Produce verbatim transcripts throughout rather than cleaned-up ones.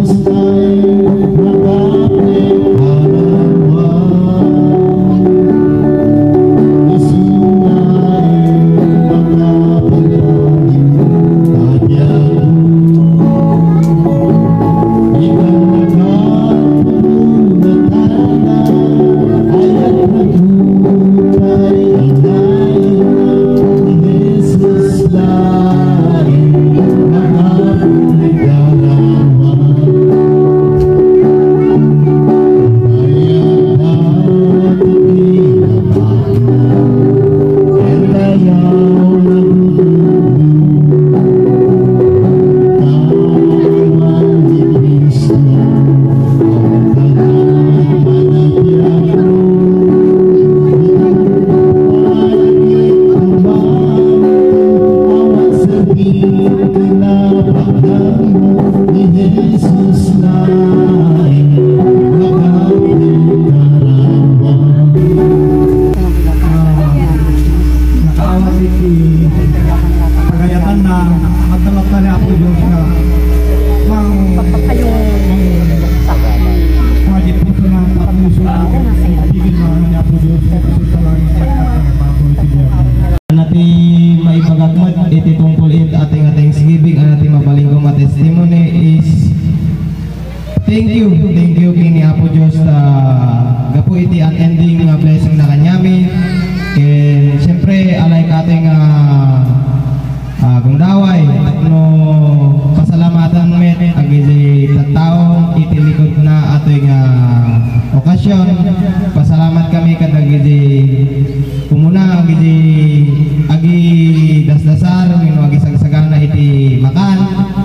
Thank you, thank you kini Apo Diyos na gapo iti attending nga blessing na kanyami. Ken siyempre alay kating uh, uh, gundaway no pasalamatan met agi tattao iti likod na atoy nga okasyon. Pasalamat kami kadag iti kumuna agi agi dasdasar ngino agi sagsagana iti makan.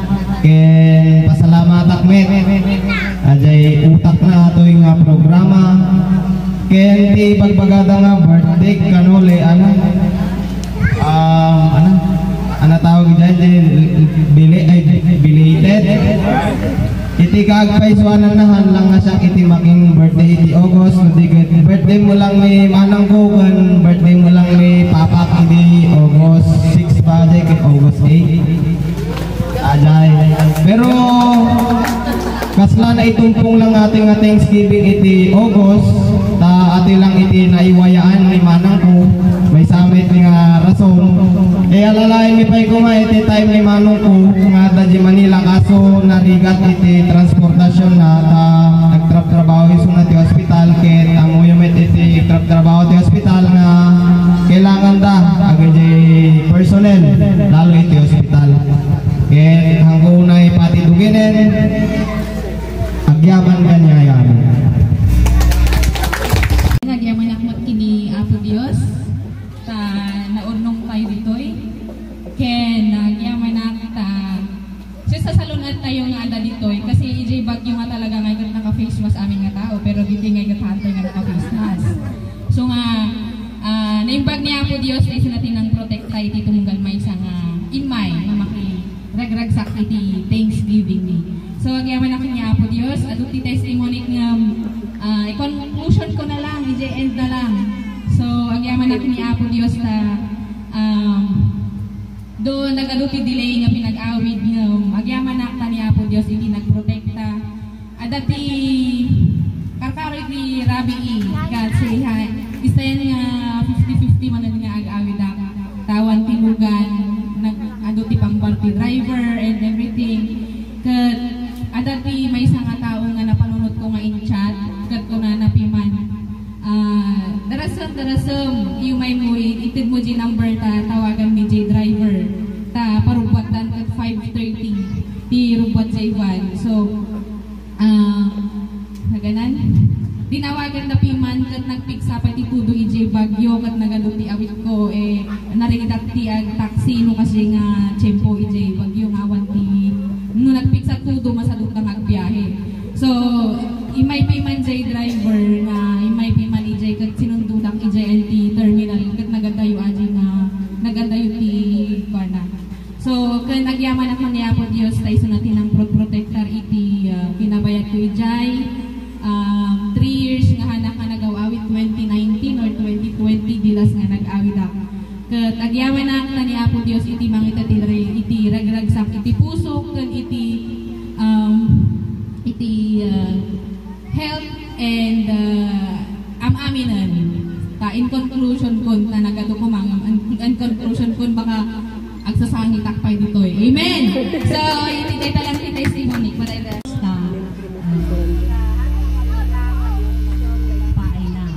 Ken pasalamat akmet ajay utak na atoy nga programa. Ken ti pagbagada nga birthday kanole ano um ano ano tawag dyan bili ay belated iti kaagpaisuanan nahan lang nga siyang iti making birthday iti August nadigit birthday mo lang ni manang ko kan birthday mo lang ni papak iti August six pa ajay kay August eight ajay pero kasla na itumpong lang ating nga Thanksgiving iti August ta ati lang iti naiwayaan ni manang ko may samit nga rason e alalain mi pay ko nga iti time ni manong ko nga da di Manila kaso narigat iti transportasyon na ta nagtrap-trabaho iso na ti hospital ket amuyo met iti trap-trabaho ti hospital nga kailangan da agay personnel lalo iti hospital ket hanggo na ipatiduginen agyaman kanya yan. Nagyaman akmat kini Apo Dios ta naurnong tayo ditoy ken nagyaman akta so sa salunat tayo nga ada ditoy kasi ijay bagyo nga talaga nga ikat naka-face mask amin nga tao pero dito nga ikat hantay nga naka-face mask so nga uh, naimbag ni Apo Dios na isa natin ng protect tayo dito munggal may isang uh, inmay nga makiragragsak iti Thanksgiving ni so agyaman ako ni Apo Dios adto ti testimony nga uh, i-conclusion ko na lang i-end na lang so agyaman ako ni Apo Dios na um, doon nagaduti delay nga pinag-awid nga agyaman ako ni Apo Dios iti nagprotekta adati karkaro iti Rabi E God say hi isa yan nga fifty fifty man nga ag-awid ako tawan tilugan nag-aduti pang-party driver and everything kat adati may isang tao nga napanunod ko nga in chat kat ko na napiman uh, darasam darasam yung may mo itid mo di number ta tawagan ni J driver ta parubat dan at five thirty di rubat sa Ivan so uh, naganan dinawagan na piman kat nagpiksa pa ti tudo ij bagyo kat nagaduti awit ko eh narigidat ti ag taxi no kasi nga tempo ij bagyo nga awan ti no nagpiksa tudo masadot ng agbiyahe so imay piman jay driver nga imay piman ijay kat sinundudak ijay L T terminal kat nagadayo aji nga nagadayo ti barna so kan nagyaman ako ni Apo Dios tayo sa natin ang protector iti uh, pinabayad ko ijay um, three years nga hanak nga nag-awit twenty nineteen or twenty twenty dilas nga nag-awit ako kat agyaman na akta ni Apo Dios iti mangita iti ragragsak iti puso ken iti um, iti uh, health and uh, am-aminan. Ta in conclusion kun ta nagadukumang in conclusion kun baka agsasangit takpay ditoy. Amen. So iti data lang ti testimony para ida ta paay na.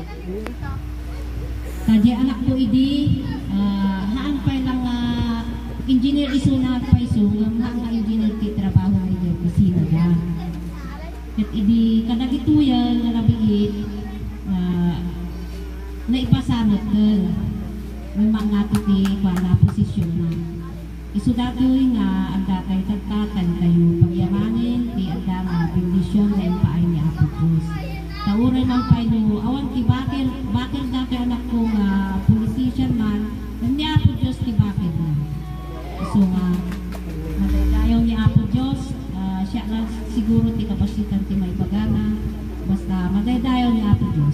Tadi anak ko idi uh, haan pa lang uh, engineer iso na pa iso nga nga engineer ti trabaho ni opisina ga. Ket idi kadagituyan nga nabiit uh, na ipasamot ken may mga titi para posisyon na. Isu datoy nga ang datay tagtatan kayo pagyamanin ti adda nga bendisyon na ipaay ni Apo Diyos. Tauray man pa inyo, awan ti bakil, bakil dati anak ko nga politician man, ni Apo Diyos ti bakil na. So nga, madadayaw ni Apo Diyos, uh, siya lang siguro ti kapasitan ti may pagana, basta madadayaw ni Apo Diyos.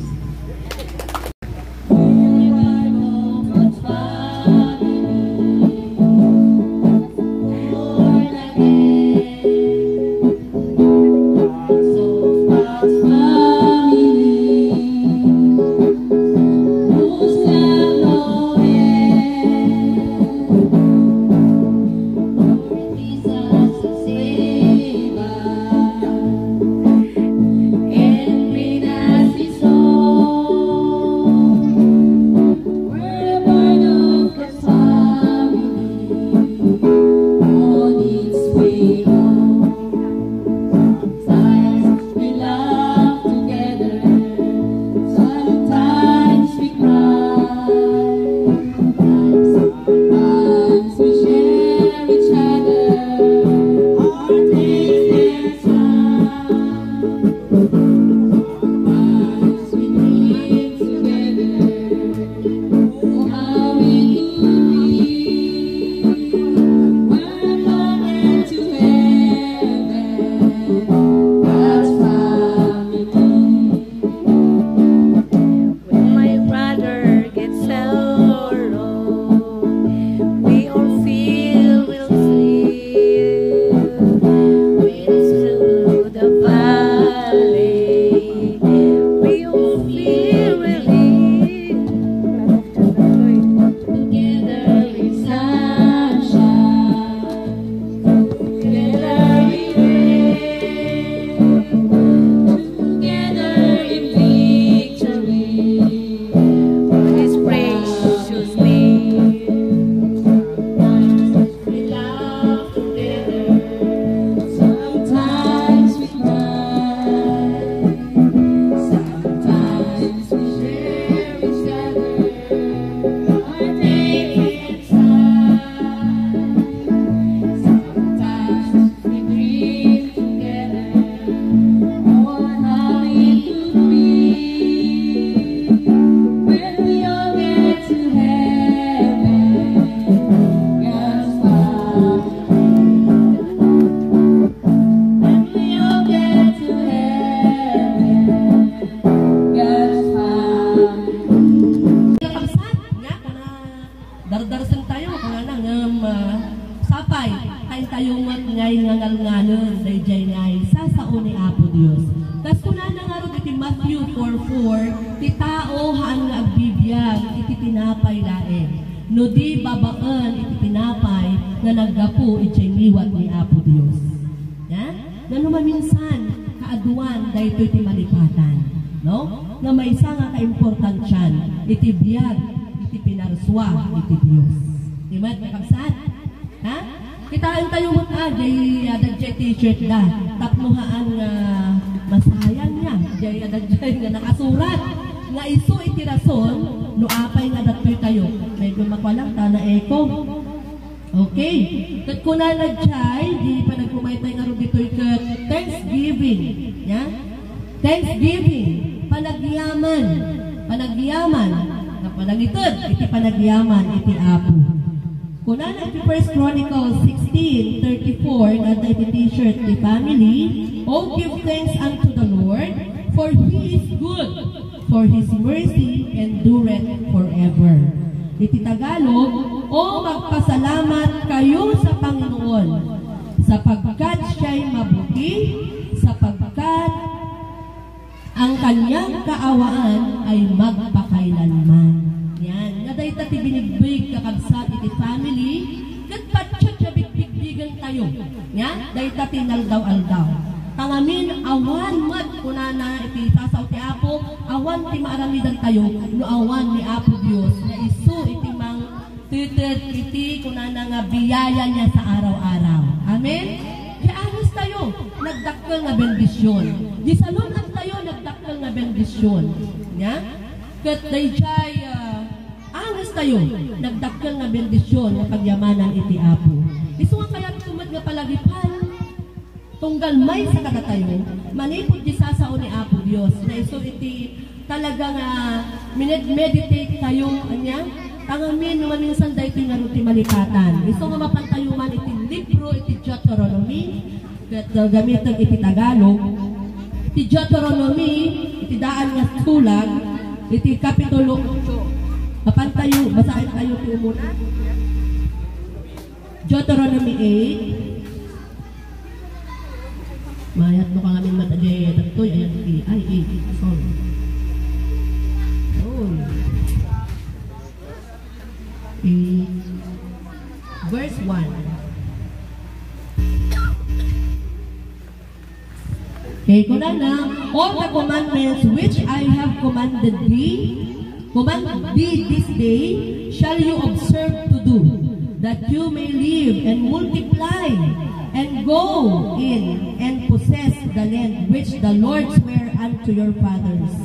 Dardarsan tayo kung nga ng uh, sapay kain tayo mat ngay ngangal-nganon dayjay ngay sasao ni Apo Dios. Tas kuna na nga ro iti Matthew four four ti tao haan nga agbibiyag iti tinapay laeng. No di babaan iti tinapay nga naggapo iti liwat ni Apo Dios. Ya? Ngano maminsan kaaduan daytoy ti malipatan, no? Nga may isa nga kaimportansyan iti biyag iti pinarswa iti Dios. Di ba kakabsat? Ha? Kitaan tayo mo ta jay adadjay t-shirt da tapnuhaan nga masayang niya jay adadjay nga nakasurat nga isu iti rason no apay nga datoy tayo medyo makwalang ta na eko. Okay, kat kuna na jay di pa nagkumaytay nga ro ditoy ket Thanksgiving, ya? Thanksgiving, panagyaman, panagyaman na panagitod iti panagyaman iti Apo. Kuna na iti First Chronicles sixteen thirty-four na iti t-shirt the family, oh give thanks unto the Lord, for He is good, for His mercy endureth forever. Iti Tagalog, o magpasalamat kayo sa Panginoon, sapagkat siya'y mabuti, sa ang kanyang kaawaan ay magpakailanman. Yan. Nga dahi tati binigbig kakabsat iti family, kat patsyat na bigbigbigan tayo. Yan. Dahi tati naldaw-aldaw. Tangamin, awan mat kunana iti sasaw ti Apo, awan ti maaramidan tayo, no awan ni Apo Dios na isu iti mang titit iti kunana nga biyaya niya sa araw-araw. Amen? Kaya anos tayo, nagdakkel nga bendisyon. Di salunan tayo, nagdakkel nga bendisyon. Ya? Kat dayjay uh, anos tayo, nagdakkel nga bendisyon nga pagyamanan iti Apo. Isu nga kaya tumad nga palagipan, tunggal may sa kadatayo, manipod di sasao ni Apo Dios na iso iti talagang uh, meditate tayo anya tangamin naman minsan dahi iti nga iti malikatan. Iso nga mapantayuman iti libro iti Deuteronomy kat uh, gamitan iti Tagalog. Iti Deuteronomy iti daan nga tulag iti kapitulo mapantayo basahin tayo ti umuna. Deuteronomy eight. Mayat mo ka ngamin matajay at ito'y ayan iti ay eight sorry oh eight verse one. Okay, kunana, all the commandments which I have commanded thee command thee this day shall you observe to do, that you may live and multiply and go in and possess the land which the Lord sware unto your fathers.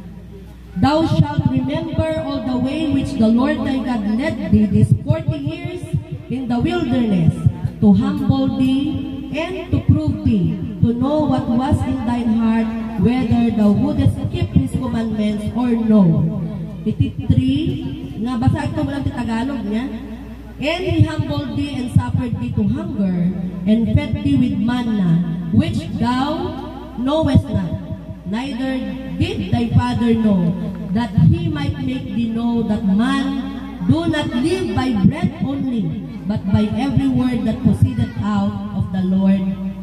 Thou shalt remember all the way which the Lord thy God led thee these forty years in the wilderness, to humble thee and to prove thee, to know what was in thine heart, whether thou wouldest keep his commandments or no. Iti three, nga basa ito mo lang ti Tagalog niya. And he humbled thee and suffered thee to hunger, and fed thee with manna, which thou knowest not, neither did thy father know, that he might make thee know that man do not live by bread only, but by every word that proceedeth out of the Lord,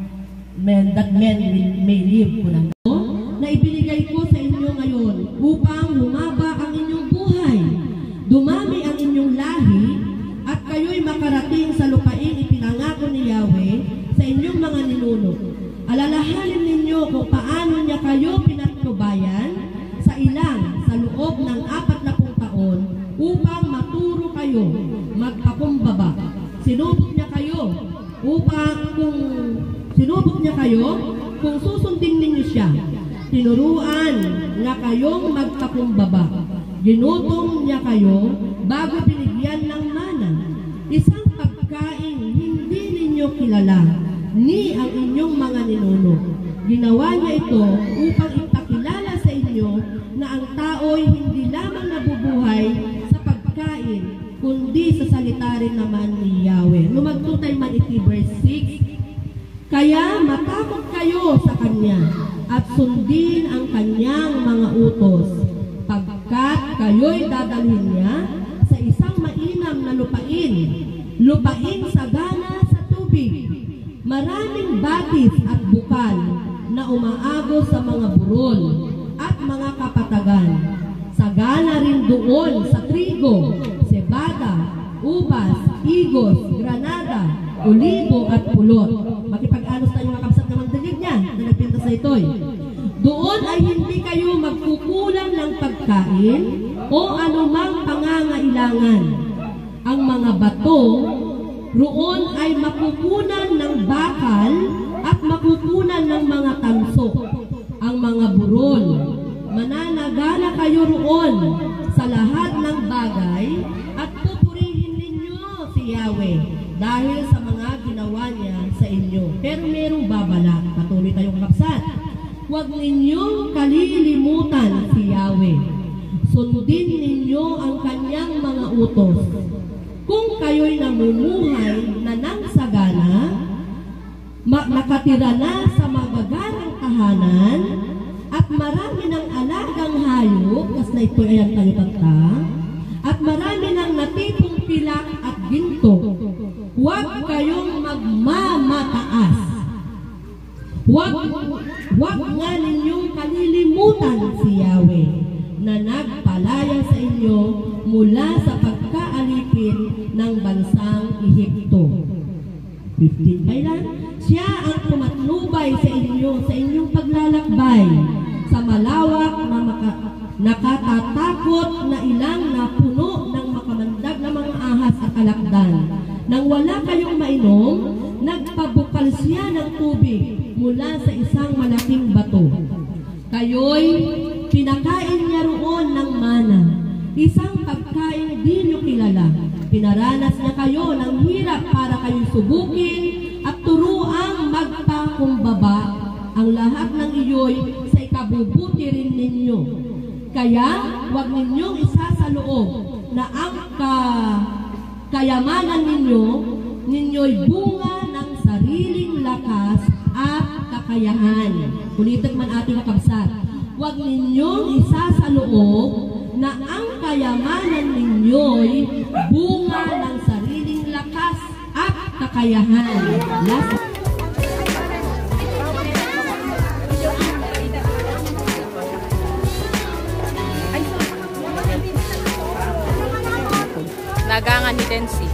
men, that men will, may live. Kunang na ibinigay ko sa inyo ngayon, upang humaba ang inyong buhay, dumami ang inyong lahi, at kayo'y makarating sa lupain ipinangako ni Yahweh sa inyong mga ninuno. Alalahanin ninyo kung paano niya kayo pinatnubayan sa ilang sa loob ng apat na pung taon upang maturo kayo magpakumbaba. Sinubok niya kayo upang kung sinubok niya kayo kung susundin ninyo siya. Tinuruan nga kayong magpakumbaba. Ginutom niya kayo bago binigyan ng mana, isang pagkain hindi ninyo kilala, ni ang inyong mga ninuno. Ginawa niya ito upang ipakilala sa inyo na ang tao'y hindi lamang nabubuhay sa pagkain, kundi sa salita rin naman ni Yahweh. Lumagtutay man iti verse six. Kaya matakot kayo sa Kanya at sundin ang Kanyang mga utos, pagkat kayo'y dadalhin niya sa isang mainam na lupain, lupain sagana sa tubig, maraming batis at bukal na umaagos sa mga burol at mga kapatagan. Sagana rin doon sa trigo, cebada, ubas, igos, granada, olibo at pulot. Makipag-anos tayo mga kapsat naman dalig niya na nagpinta sa ito'y. Doon ay hindi kayo magkukulang ng pagkain o anumang pangangailangan. Ang mga bato roon ay makukunan ng bakal at makukunan ng mga tanso. Ang mga burol, mananagala kayo roon sa lahat ng bagay at pupurihin ninyo si Yahweh dahil sa mga ginawa niya sa inyo. Pero merong babala, patuloy tayong kapsat. Huwag ninyong kalilimutan si Yahweh. Sundin ninyo ang Kanyang mga utos. Kung kayo'y namumuhay na nang sagana, nakatira na sa magagarang tahanan, at marami ng alagang hayop, kas na ito ayan tayo tagta, at marami ng natipong pilak at ginto, huwag kayong magmamataas. Huwag, huwag nga ninyong kalilimutan kalilimutan si Yahweh na nagpalaya sa inyo mula sa pagkaalipin ng bansang Ehipto. fifteen pa lang. Siya ang pumatnubay sa inyo sa inyong paglalakbay sa malawak na maka, nakatatakot na ilang na puno ng makamandag na mga ahas at alakdan. Nang wala kayong mainom, nagpabukal siya ng tubig mula sa isang malaking bato. Kayo'y pinakain niya roon ng mana, isang pagkain di niyo kilala. Pinaranas niya kayo ng hirap para kayong subukin at turuang magpakumbaba. Ang lahat ng iyo'y sa ikabubuti rin ninyo. Kaya huwag ninyong isasaloob na ang ka kayamanan ninyo, ninyo'y bunga ng sariling lakas at kakayahan. Ulitin man ating nakabsat. Huwag ninyong isasaloob na ang kayamanan ninyo'y bunga ng sariling lakas at kakayahan. Last Nagangan ni Densi.